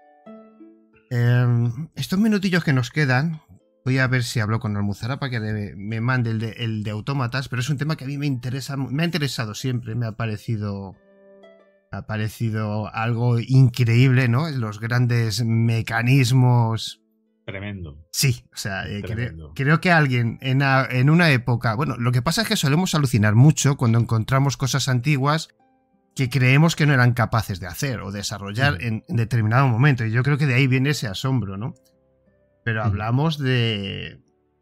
Estos minutillos que nos quedan, voy a ver si hablo con Almuzara para que me mande el de autómatas, pero es un tema que a mí me ha interesado siempre, me ha parecido algo increíble, ¿no? Los grandes mecanismos. Tremendo. Sí, o sea, creo que alguien en una época... Bueno, lo que pasa es que solemos alucinar mucho cuando encontramos cosas antiguas que creemos que no eran capaces de hacer o desarrollar en determinado momento. Y yo creo que de ahí viene ese asombro, ¿no? Pero hablamos de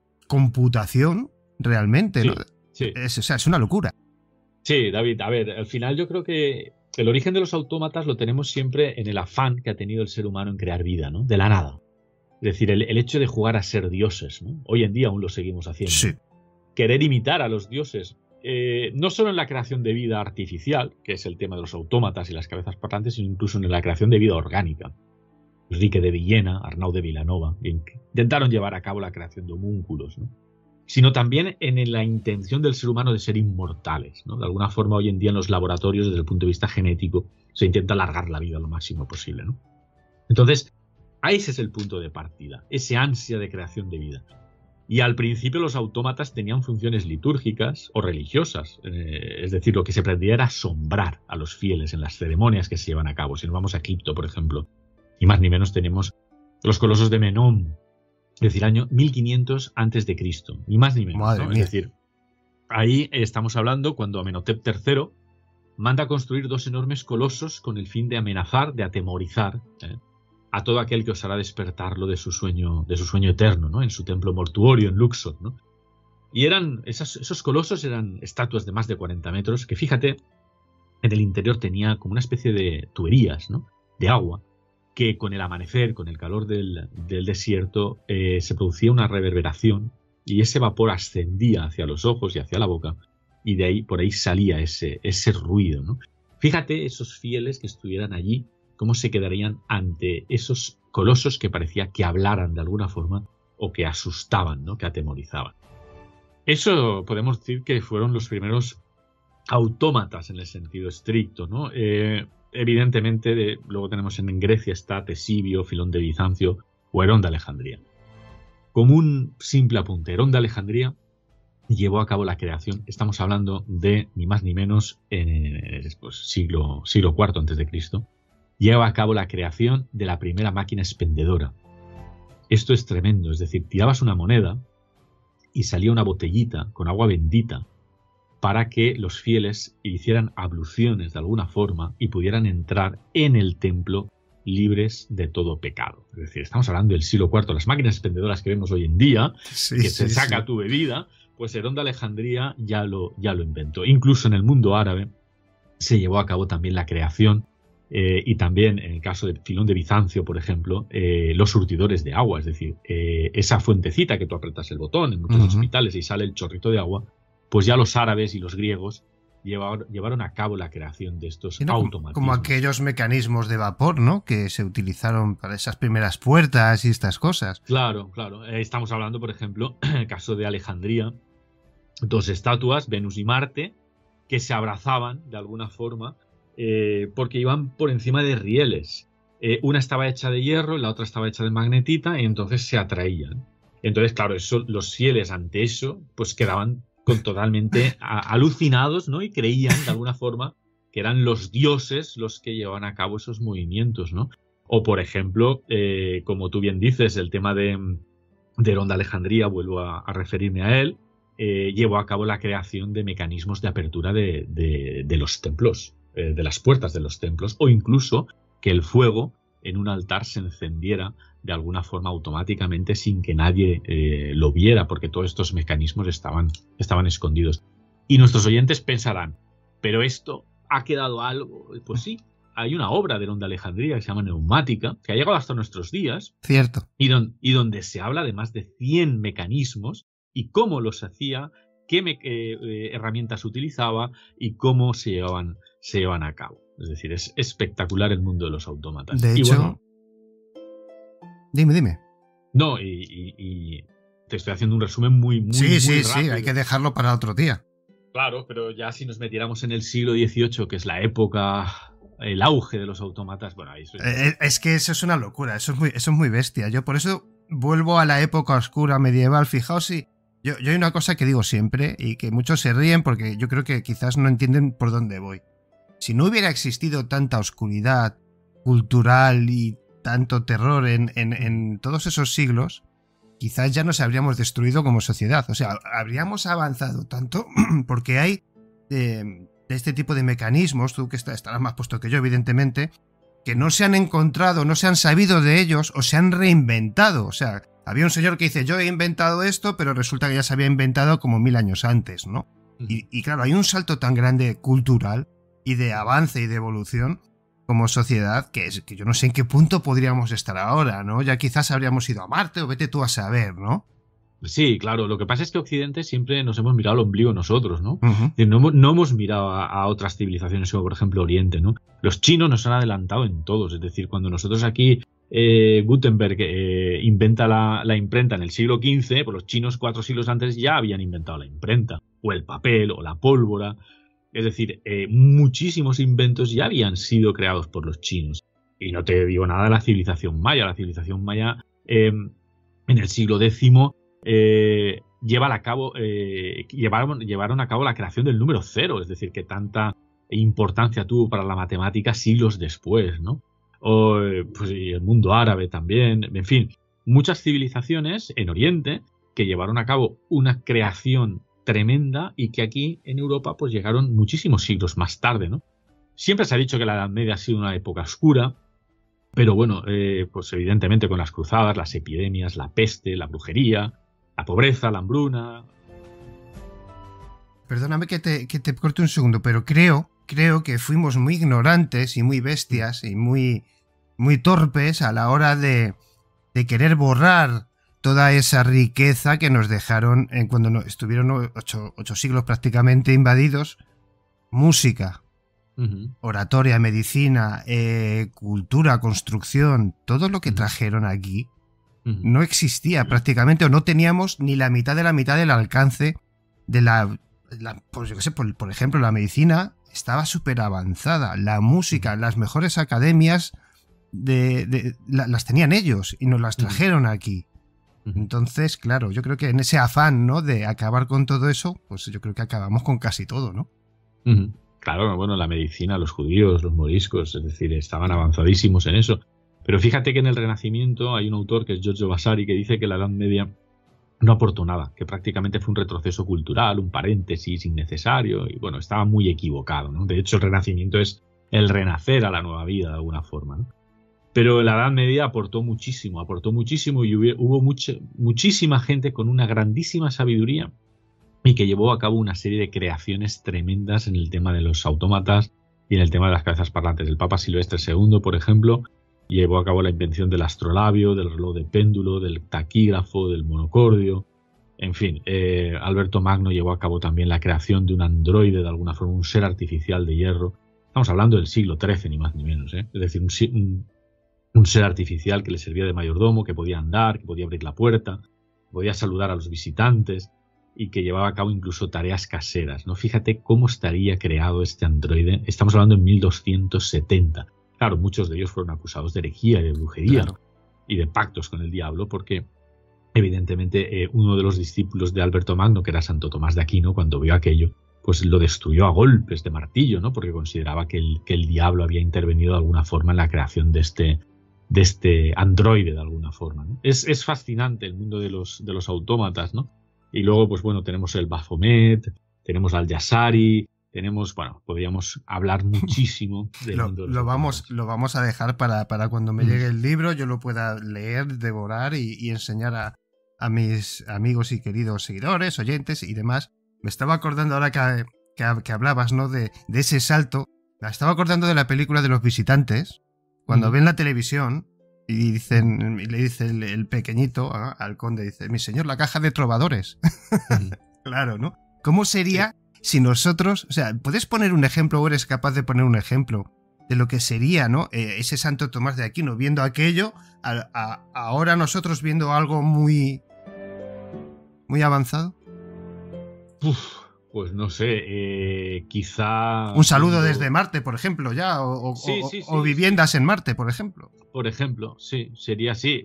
computación realmente, ¿no? Sí. Es una locura. Sí, David, a ver, al final yo creo que el origen de los autómatas lo tenemos siempre en el afán que ha tenido el ser humano en crear vida, ¿no? De la nada. Es decir, el hecho de jugar a ser dioses, ¿no? Hoy en día aún lo seguimos haciendo. Sí. Querer imitar a los dioses. No solo en la creación de vida artificial, que es el tema de los autómatas y las cabezas parlantes, sino incluso en la creación de vida orgánica. Enrique de Villena, Arnau de Vilanova, intentaron llevar a cabo la creación de homúnculos, ¿no? Sino también en la intención del ser humano de ser inmortales, ¿no? De alguna forma hoy en día en los laboratorios, desde el punto de vista genético, se intenta alargar la vida lo máximo posible, ¿no? Entonces, ese es el punto de partida, ese ansia de creación de vida. Y al principio los autómatas tenían funciones litúrgicas o religiosas, es decir, lo que se pretendía era asombrar a los fieles en las ceremonias que se llevan a cabo. Si nos vamos a Egipto, por ejemplo, ni más ni menos tenemos los colosos de Menón, es decir, año 1500 a.C., ni más ni menos, ¿no? Es decir, ahí estamos hablando cuando Amenhotep III manda construir 2 enormes colosos con el fin de amenazar, de atemorizar a todo aquel que osara despertarlo de su sueño eterno, ¿no?, en su templo mortuorio en Luxor, ¿no? Y esos colosos eran estatuas de más de 40 metros que, fíjate, en el interior tenía como una especie de tuberías, ¿no?, de agua, que con el amanecer, con el calor del desierto, se producía una reverberación y ese vapor ascendía hacia los ojos y hacia la boca y por ahí salía ese ruido, ¿no? Fíjate esos fieles que estuvieran allí, cómo se quedarían ante esos colosos que parecía que hablaran de alguna forma o que asustaban, ¿no?, que atemorizaban. Eso podemos decir que fueron los primeros autómatas en el sentido estricto, ¿no? Evidentemente, luego tenemos en Grecia está Tesibio, Filón de Bizancio o Herón de Alejandría. Como un simple apunte, Herón de Alejandría llevó a cabo la creación, estamos hablando de ni más ni menos siglo IV antes de Cristo, lleva a cabo la creación de la primera máquina expendedora. Esto es tremendo, es decir, tirabas una moneda y salía una botellita con agua bendita para que los fieles hicieran abluciones de alguna forma y pudieran entrar en el templo libres de todo pecado. Es decir, estamos hablando del siglo IV, las máquinas expendedoras que vemos hoy en día, que se saca tu bebida, pues Herón de Alejandría ya lo inventó. Incluso en el mundo árabe se llevó a cabo también la creación y también en el caso de Filón de Bizancio, por ejemplo, los surtidores de agua, es decir, esa fuentecita que tú apretas el botón en muchos hospitales y sale el chorrito de agua, pues ya los árabes y los griegos llevaron a cabo la creación de estos automatismos. Como aquellos mecanismos de vapor, ¿no? Que se utilizaron para esas primeras puertas y estas cosas. Claro, claro. Estamos hablando, por ejemplo, en el caso de Alejandría, dos estatuas, Venus y Marte, que se abrazaban de alguna forma porque iban por encima de rieles. Una estaba hecha de hierro y la otra estaba hecha de magnetita y entonces se atraían. Entonces, claro, los fieles ante eso pues quedaban totalmente alucinados, ¿no? Y creían de alguna forma que eran los dioses los que llevaban a cabo esos movimientos, ¿no? O por ejemplo, como tú bien dices, el tema de Herón de Alejandría, vuelvo a referirme a él, llevó a cabo la creación de mecanismos de apertura de los templos, de las puertas de los templos, o incluso que el fuego en un altar se encendiera de alguna forma automáticamente sin que nadie lo viera, porque todos estos mecanismos estaban escondidos. Y nuestros oyentes pensarán, ¿pero esto ha quedado algo? Pues sí, hay una obra de Herón de Alejandría que se llama Neumática, que ha llegado hasta nuestros días. Cierto. Y donde se habla de más de 100 mecanismos y cómo los hacía, qué herramientas utilizaba y cómo se llevan a cabo. Es decir, es espectacular el mundo de los autómatas. De hecho, bueno, dime. No, y te estoy haciendo un resumen muy sí, rápido. Hay que dejarlo para otro día. Claro, pero ya si nos metiéramos en el siglo XVIII, que es la época, el auge de los autómatas, bueno, ahí es que eso es una locura, eso es muy bestia. Yo por eso vuelvo a la época oscura medieval. Fijaos, yo hay una cosa que digo siempre y que muchos se ríen porque yo creo que quizás no entienden por dónde voy. Si no hubiera existido tanta oscuridad cultural y tanto terror en todos esos siglos, quizás ya nos habríamos destruido como sociedad. O sea, habríamos avanzado tanto porque hay de este tipo de mecanismos, tú que estarás más puesto que yo, evidentemente, que no se han encontrado, no se han sabido de ellos o se han reinventado. O sea, había un señor que dice, yo he inventado esto, pero resulta que ya se había inventado como 1000 años antes, ¿no? Y claro, hay un salto tan grande cultural y de avance y de evolución como sociedad que yo no sé en qué punto podríamos estar ahora, ¿no? Ya quizás habríamos ido a Marte o vete tú a saber, ¿no? Sí, claro. Lo que pasa es que Occidente siempre nos hemos mirado al ombligo nosotros, ¿no? Uh-huh. No hemos mirado a otras civilizaciones como por ejemplo Oriente, ¿no? Los chinos nos han adelantado en todos. Es decir, cuando nosotros aquí Gutenberg inventa la imprenta en el siglo XV, pues los chinos 4 siglos antes ya habían inventado la imprenta, o el papel, o la pólvora. Es decir, muchísimos inventos ya habían sido creados por los chinos. Y no te digo nada de la civilización maya. La civilización maya en el siglo X llevaron a cabo la creación del número 0. Es decir, que tanta importancia tuvo para la matemática siglos después, ¿no? Pues, y el mundo árabe también. En fin, muchas civilizaciones en Oriente que llevaron a cabo una creación tremenda y que aquí en Europa pues llegaron muchísimos siglos más tarde, ¿no? Siempre se ha dicho que la Edad Media ha sido una época oscura, pero bueno, pues evidentemente con las cruzadas, las epidemias, la peste, la brujería, la pobreza, la hambruna. Perdóname que te corte un segundo, pero creo que fuimos muy ignorantes y muy bestias y muy torpes a la hora de querer borrar toda esa riqueza que nos dejaron cuando estuvieron 8 siglos prácticamente invadidos. Música, oratoria, medicina, cultura, construcción, todo lo que trajeron aquí no existía prácticamente, o no teníamos ni la mitad del alcance de pues yo qué sé, por ejemplo, la medicina estaba súper avanzada, la música, las mejores academias las tenían ellos y nos las trajeron aquí. Entonces, claro, yo creo que en ese afán, ¿no?, de acabar con todo eso, pues yo creo que acabamos con casi todo, ¿no? Claro, bueno, la medicina, los judíos, los moriscos, es decir, estaban avanzadísimos en eso. Pero fíjate que en el Renacimiento hay un autor que es Giorgio Vasari que dice que la Edad Media no aportó nada, que prácticamente fue un retroceso cultural, un paréntesis innecesario, y bueno, estaba muy equivocado, ¿no? De hecho, el Renacimiento es el renacer a la nueva vida de alguna forma, ¿no? Pero la Edad Media aportó muchísimo y hubo muchísima gente con una grandísima sabiduría y que llevó a cabo una serie de creaciones tremendas en el tema de los autómatas y en el tema de las cabezas parlantes. El Papa Silvestre II, por ejemplo, llevó a cabo la invención del astrolabio, del reloj de péndulo, del taquígrafo, del monocordio. En fin, Alberto Magno llevó a cabo también la creación de un androide, de alguna forma, un ser artificial de hierro. Estamos hablando del siglo XIII, ni más ni menos, ¿eh? Es decir, un ser artificial que le servía de mayordomo, que podía andar, que podía abrir la puerta, que podía saludar a los visitantes y que llevaba a cabo incluso tareas caseras, ¿no? Fíjate cómo estaría creado este androide. Estamos hablando en 1270. Claro, muchos de ellos fueron acusados de herejía y de brujería, claro, y de pactos con el diablo, porque evidentemente uno de los discípulos de Alberto Magno, que era Santo Tomás de Aquino, cuando vio aquello, pues lo destruyó a golpes de martillo, ¿no? Porque consideraba que el diablo había intervenido de alguna forma en la creación de este androide, de alguna forma, ¿no? Es fascinante el mundo de los autómatas, ¿no? Y luego, pues bueno, tenemos el Baphomet, tenemos al Yassari, tenemos, bueno, podríamos hablar muchísimo del mundo de los autómatas. Lo vamos a dejar para cuando me llegue el libro, yo lo pueda leer, devorar y enseñar a mis amigos y queridos seguidores, oyentes y demás. Me estaba acordando ahora que hablabas, ¿no?, de ese salto. Me estaba acordando de la película de Los Visitantes, cuando ven la televisión y le dice el pequeñito al conde, dice: mi señor, la caja de trovadores. Claro, ¿no? ¿Cómo sería si nosotros, o sea, puedes poner un ejemplo o eres capaz de poner un ejemplo de lo que sería, ¿no?, ese Santo Tomás de Aquino viendo aquello, ahora nosotros viendo algo muy, muy avanzado? Pues no sé, quizá... Un saludo desde Marte, por ejemplo, ya, o viviendas en Marte, por ejemplo. Por ejemplo, sí, sería así.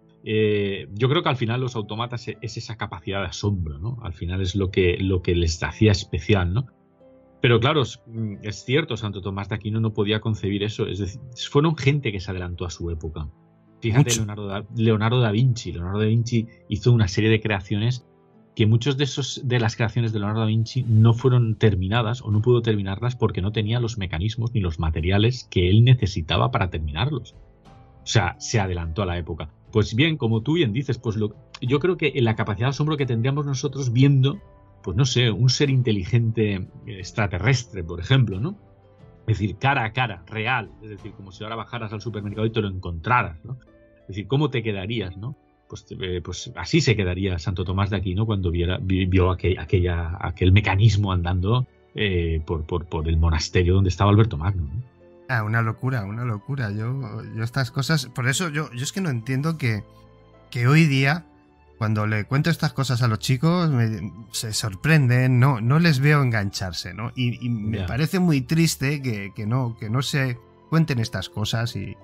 Yo creo que al final los autómatas es esa capacidad de asombro, ¿no? Al final es lo que les hacía especial, ¿no? Pero claro, es cierto, Santo Tomás de Aquino no podía concebir eso. Es decir, fueron gente que se adelantó a su época. Fíjate, Leonardo da Vinci. Leonardo da Vinci hizo una serie de creaciones que muchos de las creaciones de Leonardo da Vinci no fueron terminadas o no pudo terminarlas porque no tenía los mecanismos ni los materiales que él necesitaba para terminarlos. O sea, se adelantó a la época. Pues bien, como tú bien dices, pues yo creo que la capacidad de asombro que tendríamos nosotros viendo, pues no sé, un ser inteligente extraterrestre, por ejemplo, ¿no? Es decir, cara a cara, real. Es decir, como si ahora bajaras al supermercado y te lo encontraras, ¿no? Es decir, ¿cómo te quedarías, no? Pues así se quedaría Santo Tomás de Aquino cuando vio aquel mecanismo andando por el monasterio donde estaba Alberto Magno, ¿no? Una locura. Yo estas cosas, por eso yo es que no entiendo que hoy día, cuando le cuento estas cosas a los chicos, se sorprenden, no les veo engancharse, ¿no? Y me parece muy triste que no se cuenten estas cosas y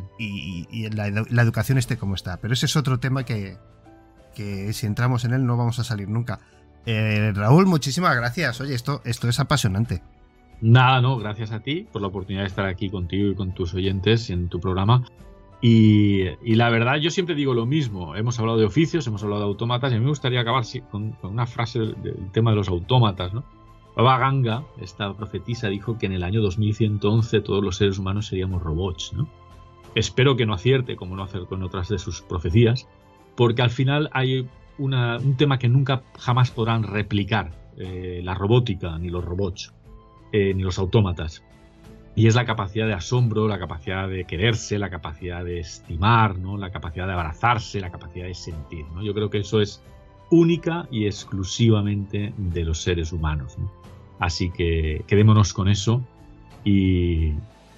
la educación esté como está. Pero ese es otro tema que si entramos en él no vamos a salir nunca. Raúl, muchísimas gracias. Oye, esto es apasionante. Nada, no, gracias a ti por la oportunidad de estar aquí contigo y con tus oyentes en tu programa. Y la verdad, yo siempre digo lo mismo. Hemos hablado de oficios, hemos hablado de autómatas, y a mí me gustaría acabar con una frase del tema de los autómatas, ¿no? Baba Ganga, esta profetisa, dijo que en el año 2111 todos los seres humanos seríamos robots, ¿no? Espero que no acierte, como no acertó en otras de sus profecías, porque al final hay un tema que nunca jamás podrán replicar la robótica, ni los robots, ni los autómatas. Y es la capacidad de asombro, la capacidad de quererse, la capacidad de estimar, ¿no? La capacidad de abrazarse, la capacidad de sentir, ¿no? Yo creo que eso es única y exclusivamente de los seres humanos, ¿no? Así que quedémonos con eso y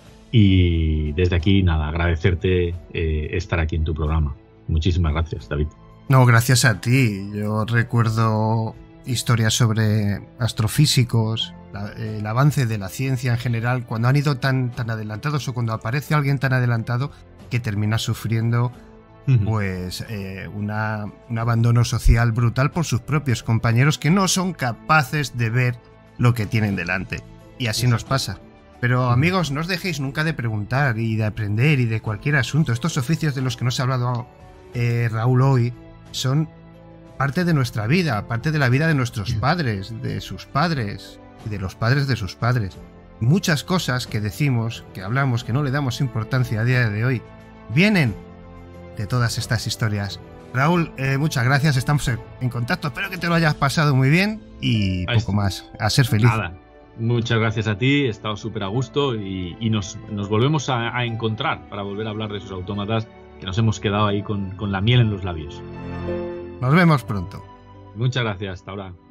desde aquí, nada, agradecerte estar aquí en tu programa. Muchísimas gracias, David. No, gracias a ti. Yo recuerdo historias sobre astrofísicos, el avance de la ciencia en general, cuando han ido tan adelantados o cuando aparece alguien tan adelantado que termina sufriendo pues un abandono social brutal por sus propios compañeros que no son capaces de ver lo que tienen delante. Y así nos pasa. Pero amigos, no os dejéis nunca de preguntar y de aprender y de cualquier asunto. Estos oficios de los que nos ha hablado Raúl hoy son parte de nuestra vida, parte de la vida de nuestros padres, de sus padres y de los padres de sus padres. Muchas cosas que decimos, que hablamos, que no le damos importancia a día de hoy, vienen de todas estas historias. Raúl, muchas gracias, estamos en contacto, espero que te lo hayas pasado muy bien y poco más, a ser feliz. Nada, muchas gracias a ti, he estado súper a gusto y nos volvemos a encontrar para volver a hablar de esos autómatas que nos hemos quedado ahí con la miel en los labios. Nos vemos pronto. Muchas gracias, hasta ahora.